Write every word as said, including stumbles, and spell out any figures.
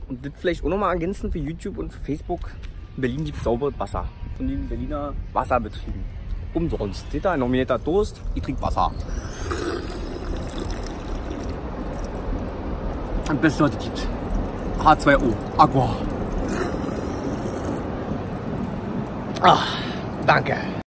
Und das vielleicht auch nochmal ergänzend für YouTube und für Facebook. In Berlin gibt es sauberes Wasser. Von den Berliner Wasserbetrieben. Umsonst. Seht ihr, ein nominierter Durst, ich trinke Wasser. Am besten, was es gibt. H zwei O, Aqua. Ah, danke.